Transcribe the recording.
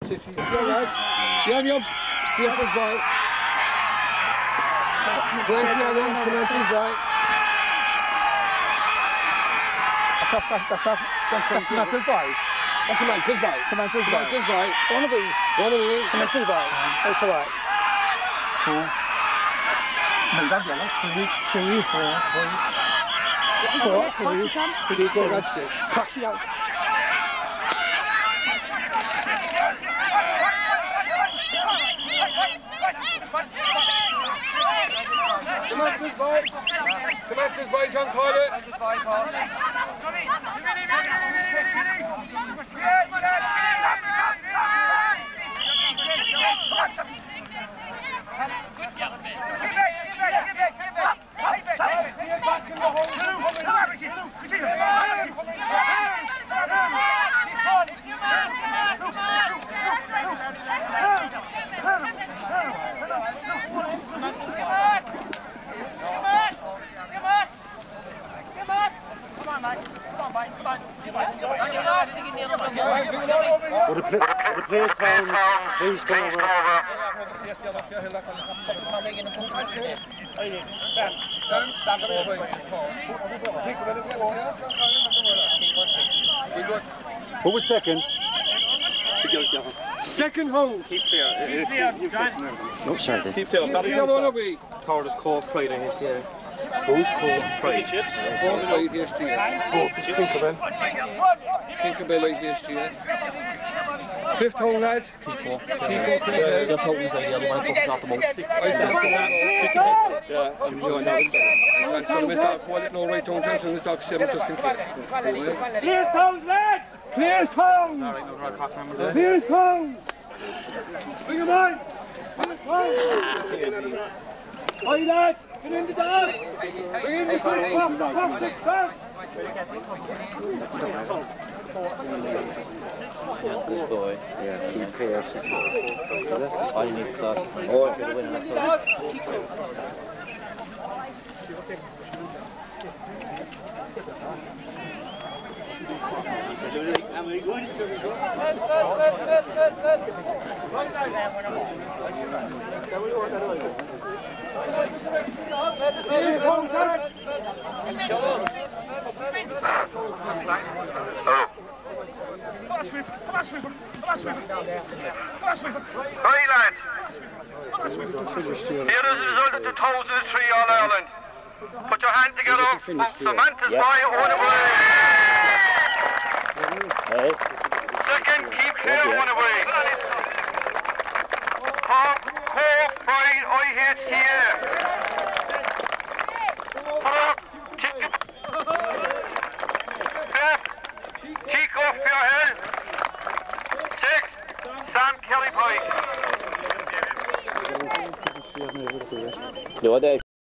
City. Yeah, your Beatrice right. Plenty of them, Samantha's right. That's Samantha's right. That's Samantha's right. Samantha's right. One of these. Samantha's right. That's all right. Cool. No, that's yellow. 3, 4, 4, that's 6. Taxi out. Samantha's right, John Carter. Would the players found who's come over? Who was second? Second home. Keep clear. No, sorry. Keep clear. Cork Cork Pride in here. Who? Cork Pride. Chips. Cork Pride yesterday. Cork Tinkerbell. Tinkerbell like yesterday. Fifth home, lads. People. Tinkerbell. The Totals are the other one. Not the most. I said Yeah. so Mr. Aqualit, no right down, Johnson, Mr. Doc 7 just in case. Clear stones, lads! Clear stones! Clear stones! Bring them on! Oi, lads! Get in the dog! Bring in the 6 pop, 6 pop! Good boy. Yeah, keep clear. All you need to start. Oh, to win that side. Hey lads, here is the result of 2003 All-Ireland. Put your hand together from Samantha's boy on away. Second, keep clear on away. Cork Pride IHTA. Kick off your head. 6, Sam Kelly Pike. No,